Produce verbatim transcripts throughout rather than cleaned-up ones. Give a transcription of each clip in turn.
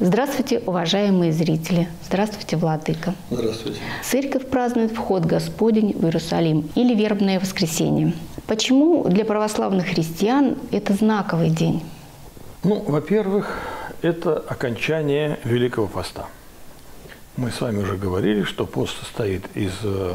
Здравствуйте, уважаемые зрители! Здравствуйте, Владыка! Здравствуйте! Церковь празднует вход Господень в Иерусалим или Вербное воскресенье. Почему для православных христиан это знаковый день? Ну, во-первых, это окончание Великого Поста. Мы с вами уже говорили, что пост состоит из,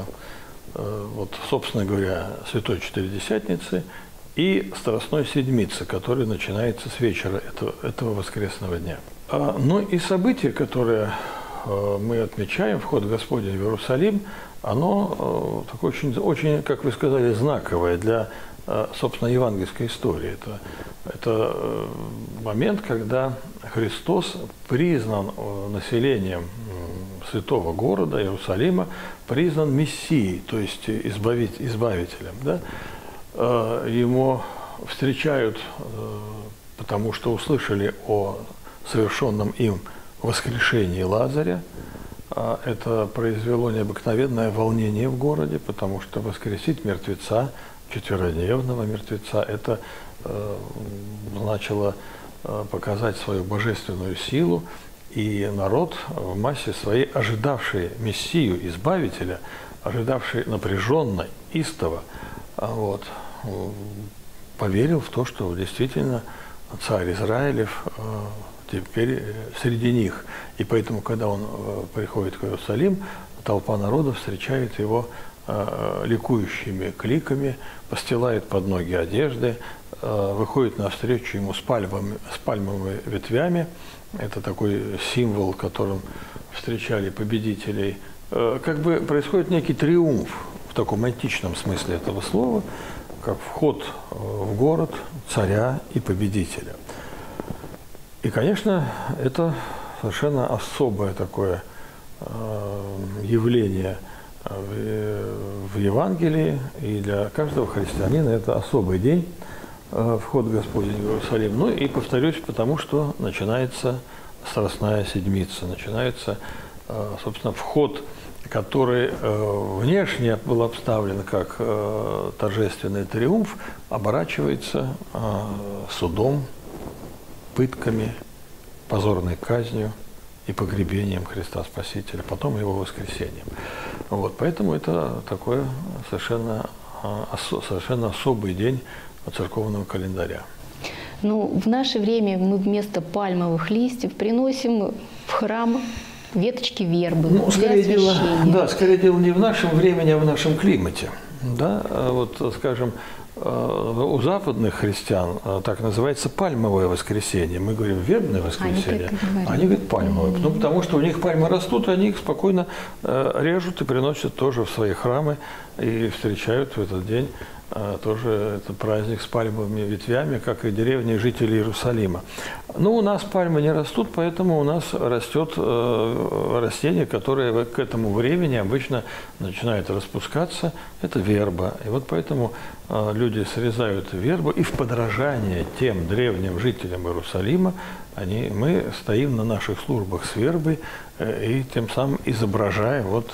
вот, собственно говоря, Святой Четыредесятницы и Страстной Седмицы, которая начинается с вечера этого, этого воскресного дня. Ну и событие, которое мы отмечаем, вход Господень в Иерусалим, оно такое очень, очень, как вы сказали, знаковое для, собственно, евангельской истории. Это, это момент, когда Христос признан населением святого города Иерусалима, признан Мессией, то есть избавить, избавителем. Да? Ему встречают, потому что услышали о совершенном им воскрешении Лазаря. Это произвело необыкновенное волнение в городе, потому что воскресить мертвеца, четверодневного мертвеца, это э, начало э, показать свою божественную силу, и народ в массе своей, ожидавший Мессию, Избавителя, ожидавший напряженно, истово, вот, поверил в то, что действительно царь Израилев э, теперь среди них. И поэтому, когда он приходит в Иерусалим, толпа народа встречает его э, ликующими кликами, постилает под ноги одежды, э, выходит навстречу ему с пальмовыми, с пальмовыми ветвями. Это такой символ, которым встречали победителей. Э, как бы происходит некий триумф в таком античном смысле этого слова, как вход в город царя и победителя. И, конечно, это совершенно особое такое э, явление в, в Евангелии, и для каждого христианина это особый день, э, вход Господень в Иерусалим. Ну и повторюсь, потому что начинается Страстная Седмица, начинается, э, собственно, вход, который э, внешне был обставлен как э, торжественный триумф, оборачивается э, судом, пытками, позорной казнью и погребением Христа Спасителя, потом его воскресением. Вот, поэтому это такой совершенно, совершенно особый день церковного календаря. Ну, в наше время мы вместо пальмовых листьев приносим в храм веточки вербы, ну, для скорее дело, освящения. Да, скорее дело не в нашем времени, а в нашем климате. Да? Вот, скажем, у западных христиан так называется пальмовое воскресенье. Мы говорим вербное воскресенье, они, они говорят пальмовое. Mm-hmm. Ну, потому что у них пальмы растут, и они их спокойно режут и приносят тоже в свои храмы и встречают в этот день тоже этот праздник с пальмовыми ветвями, как и деревни и жители Иерусалима. Но у нас пальмы не растут, поэтому у нас растет э, растение, которое к этому времени обычно начинает распускаться. Это верба. И вот поэтому э, люди срезают вербу, и в подражание тем древним жителям Иерусалима они, мы стоим на наших службах с вербой э, и тем самым изображая вот,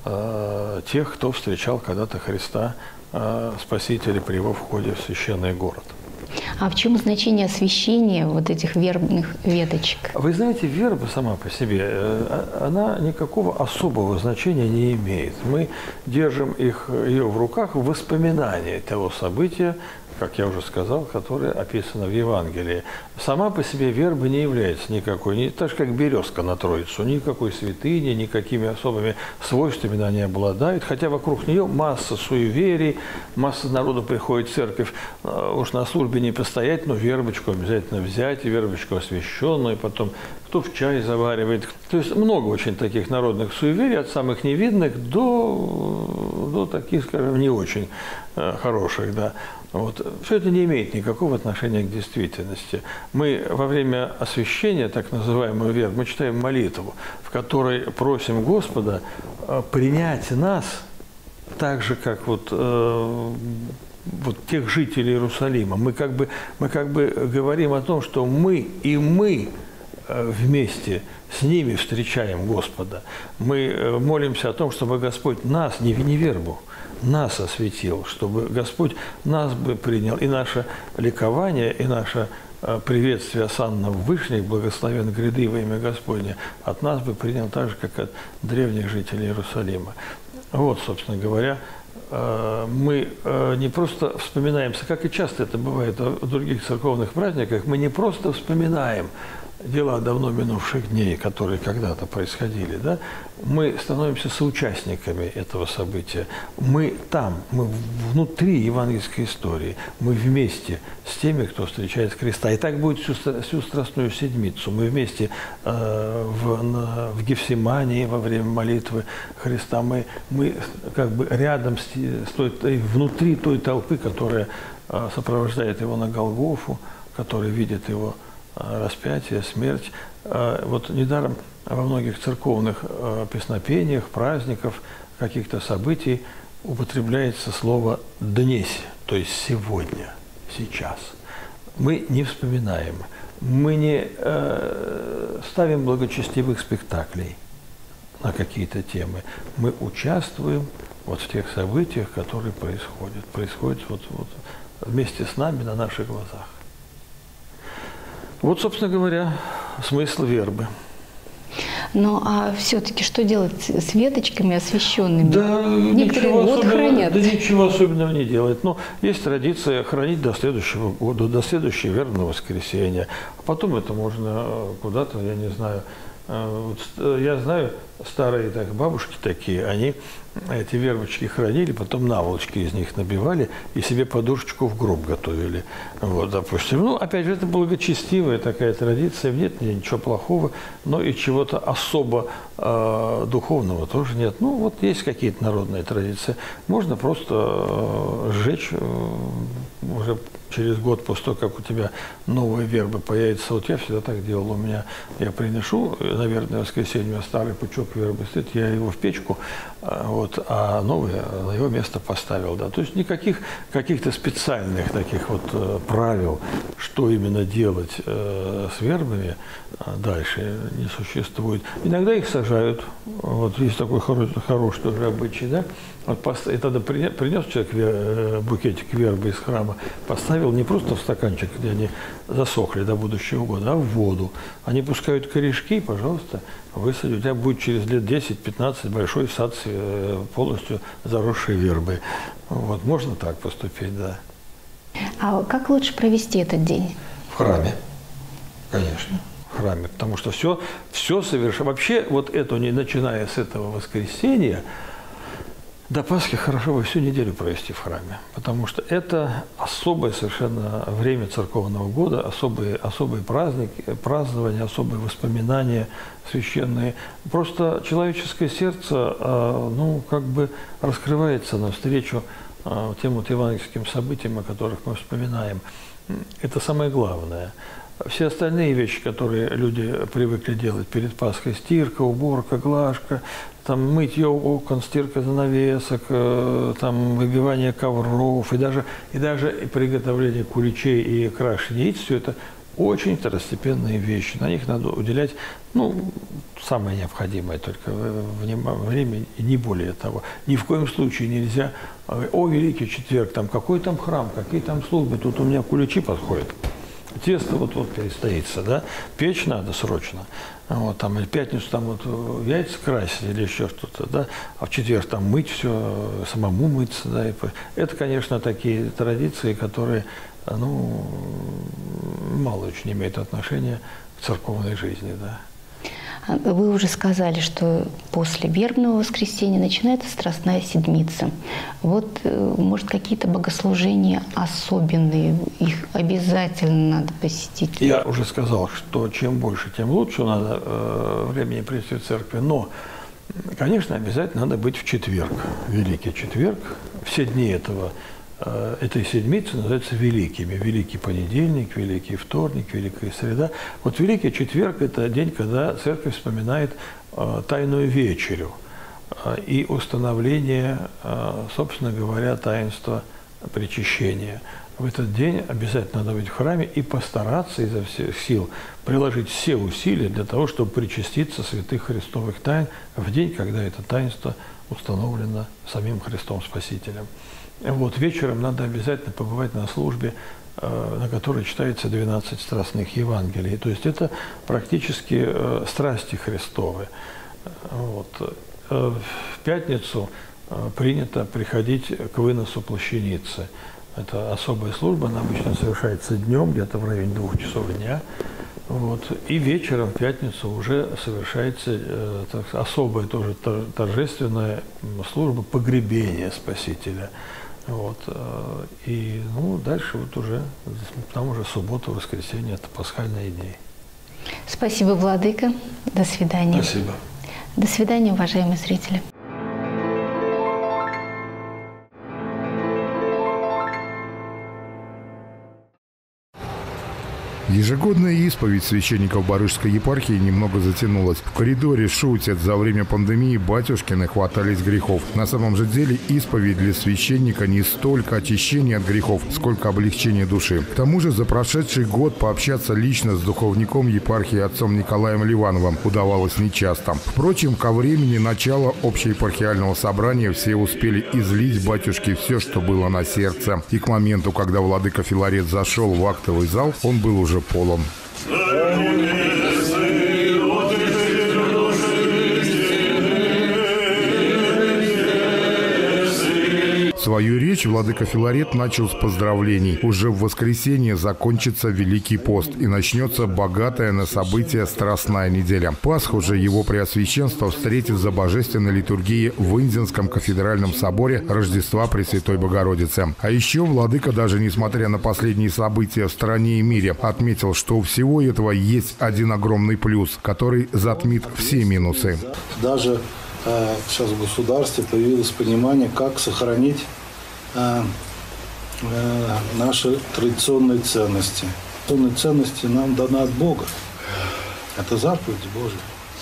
э, тех, кто встречал когда-то Христа, Спасителя при его входе в священный город. А в чем значение освящения вот этих вербных веточек? Вы знаете, верба сама по себе, она никакого особого значения не имеет. Мы держим их, ее в руках в воспоминании того события, как я уже сказал, которое описано в Евангелии. Сама по себе верба не является никакой, не, так же как березка на Троицу, никакой святыни, никакими особыми свойствами она не обладает, хотя вокруг нее масса суеверий, масса народу приходит в церковь, уж на службе не постоять, но вербочку обязательно взять, и вербочку освященную, потом кто в чай заваривает. То есть много очень таких народных суеверий, от самых невидных до, до таких, скажем, не очень хороших, да. Вот. Все это не имеет никакого отношения к действительности. Мы во время освящения, так называемую вербу, мы читаем молитву, в которой просим Господа принять нас так же, как вот, э, вот тех жителей Иерусалима. Мы как бы, мы как бы говорим о том, что мы и мы вместе с ними встречаем Господа. Мы молимся о том, чтобы Господь нас, не вербу, нас осветил, чтобы Господь нас бы принял. И наше ликование, и наше приветствие осанна вышних, благословен гряды во имя Господне, от нас бы принял так же, как от древних жителей Иерусалима. Вот, собственно говоря, мы не просто вспоминаемся, как и часто это бывает в других церковных праздниках, мы не просто вспоминаем дела давно минувших дней, которые когда-то происходили, да? Мы становимся соучастниками этого события. Мы там, мы внутри евангельской истории, мы вместе с теми, кто встречает Христа. И так будет всю, всю Страстную Седмицу. Мы вместе э, в, на, в Гефсимании во время молитвы Христа. Мы, мы как бы рядом с, с той, внутри той толпы, которая э, сопровождает его на Голгофу, которая видит его распятие, смерть. Вот недаром во многих церковных песнопениях, праздников, каких-то событий употребляется слово «днесь», то есть «сегодня», «сейчас». Мы не вспоминаем, мы не э, ставим благочестивых спектаклей на какие-то темы. Мы участвуем вот в тех событиях, которые происходят. Происходят вот, вот вместе с нами на наших глазах. Вот, собственно говоря, смысл вербы. Ну, а все-таки что делать с веточками освященными? Да, некоторые год хранят. Да ничего особенного не делает. Но есть традиция хранить до следующего года, до следующего вербного воскресенья. А потом это можно куда-то, я не знаю. Вот, я знаю, старые так, бабушки такие, они эти вербочки хранили, потом наволочки из них набивали и себе подушечку в гроб готовили. Вот, допустим. Ну, опять же, это благочестивая такая традиция, нет ничего плохого, но и чего-то особо э, духовного тоже нет. Ну, вот есть какие-то народные традиции. Можно просто э, сжечь э, уже через год после того, как у тебя новая верба появится. Вот я всегда так делал. У меня, я приношу, наверное, в воскресенье у меня старый пучок вербы стоит, я его в печку, вот, а новое на его место поставил. Да. То есть никаких каких-то специальных таких вот э, правил, что именно делать э, с вербами э, дальше, не существует. Иногда их сажают. Вот есть такой хороший, хороший тоже обычай, да. Вот пост... И тогда принес человек вер... букетик вербы из храма, поставил не просто в стаканчик, где они засохли до будущего года, а в воду. Они пускают корешки, пожалуйста, высади. У тебя будет через лет десять-пятнадцать большой сад полностью заросшей вербой. Вот, можно так поступить, да. А как лучше провести этот день? В храме, конечно. В храме, потому что все, все совершенно... Вообще, вот это, начиная с этого воскресенья, до Пасхи хорошо бы всю неделю провести в храме, потому что это особое совершенно время церковного года, особые, особые праздники, празднования, особые воспоминания священные. Просто человеческое сердце, ну, как бы раскрывается навстречу тем вот евангельским событиям, о которых мы вспоминаем. Это самое главное. Все остальные вещи, которые люди привыкли делать перед Пасхой, стирка, уборка, глажка, там мытье окон, стирка занавесок, там выбивание ковров и даже, и даже приготовление куличей и крашение яиц, все это очень второстепенные вещи. На них надо уделять, ну, самое необходимое только время, и не более того. Ни в коем случае нельзя, о, Великий Четверг, там какой там храм, какие там службы, тут у меня куличи подходят. Тесто вот-вот перестоится, да, печь надо срочно, вот, там, или в пятницу там вот яйца красить или еще что-то, да, а в четверг там мыть все, самому мыться, да, и это, конечно, такие традиции, которые, ну, мало очень имеют отношения к церковной жизни, да. Вы уже сказали, что после вербного воскресенья начинается Страстная Седмица. Вот, может, какие-то богослужения особенные, их обязательно надо посетить? Я уже сказал, что чем больше, тем лучше надо э, времени прийти в церкви, но, конечно, обязательно надо быть в четверг, Великий Четверг. Все дни этого этой седмицы называются великими. Великий понедельник, Великий вторник, Великая среда. Вот Великий Четверг – это день, когда церковь вспоминает э, Тайную вечерю э, и установление, э, собственно говоря, таинства причащения. в этот день обязательно надо быть в храме и постараться изо всех сил приложить все усилия для того, чтобы причаститься святых христовых тайн в день, когда это таинство установлено самим Христом Спасителем. Вот вечером надо обязательно побывать на службе, на которой читается двенадцать страстных Евангелий. То есть это практически страсти Христовы. Вот. В пятницу принято приходить к выносу плащаницы. Это особая служба, она обычно совершается днем, где-то в районе двух часов дня. Вот. И вечером, в пятницу, уже совершается э, так, особая тоже торжественная служба погребения Спасителя. Вот. И ну, дальше вот уже, там уже суббота, воскресенье, это пасхальные дни. Спасибо, владыка. До свидания. Спасибо. До свидания, уважаемые зрители. Ежегодная исповедь священников Барышской епархии немного затянулась. В коридоре шутят, за время пандемии батюшкины хватались грехов. На самом же деле исповедь для священника не столько очищение от грехов, сколько облегчение души. К тому же за прошедший год пообщаться лично с духовником епархии отцом Николаем Ливановым удавалось нечасто. Впрочем, ко времени начала общеепархиального собрания все успели излить батюшке все, что было на сердце. И к моменту, когда владыка Филарет зашел в актовый зал, он был уже полон. Свою речь владыка Филарет начал с поздравлений. Уже в воскресенье закончится Великий пост и начнется богатая на события Страстная неделя. Пасху же его преосвященство встретит за божественной литургией в Инзинском кафедральном соборе Рождества Пресвятой Богородицы. А еще владыка, даже несмотря на последние события в стране и мире, отметил, что у всего этого есть один огромный плюс, который затмит все минусы. Даже сейчас в государстве появилось понимание, как сохранить э, э, наши традиционные ценности. Традиционные ценности нам даны от Бога. Это заповедь Божия.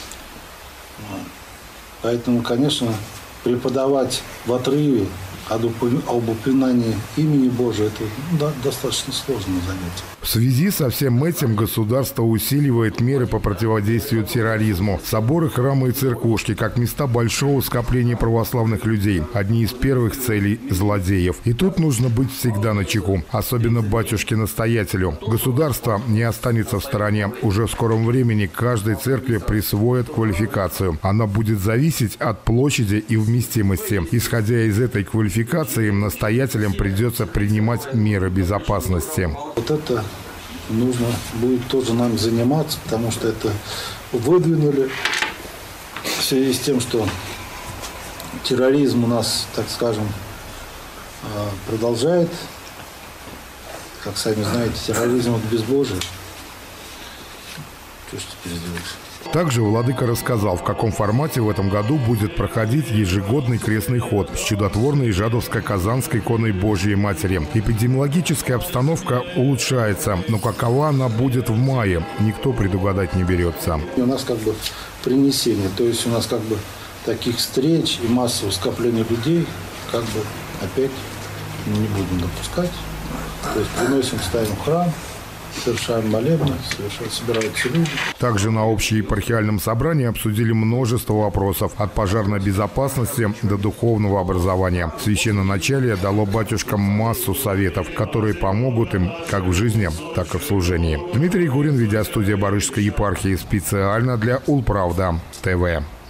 Поэтому, конечно, преподавать в отрыве об упоминании имени Божия – это да, достаточно сложное занятие. В связи со всем этим государство усиливает меры по противодействию терроризму. Соборы, храмы и церквушки как места большого скопления православных людей – одни из первых целей злодеев. И тут нужно быть всегда начеку, особенно батюшке-настоятелю. Государство не останется в стороне. Уже в скором времени каждой церкви присвоят квалификацию. Она будет зависеть от площади и вместимости. Исходя из этой квалификации, настоятелям придется принимать меры безопасности. Вот это нужно будет тоже нам заниматься, потому что это выдвинули в связи с тем, что терроризм у нас, так скажем, продолжает. Как сами знаете, терроризм – это безбожие. Что ж теперь сделаешь? Также владыка рассказал, в каком формате в этом году будет проходить ежегодный крестный ход с чудотворной Жадовско-Казанской иконой Божьей Матери. Эпидемиологическая обстановка улучшается, но какова она будет в мае, никто предугадать не берется. У нас как бы принесение, то есть у нас как бы таких встреч и массового скопления людей как бы опять не будем допускать. То есть приносим, ставим в храм, совершаем молебны, совершаем, собираются люди. Также на общеепархиальном собрании обсудили множество вопросов от пожарной безопасности до духовного образования. Священноначалие дало батюшкам массу советов, которые помогут им как в жизни, так и в служении. Дмитрий Гурин, видеостудия Барышской епархии, специально для Улправда ТВ.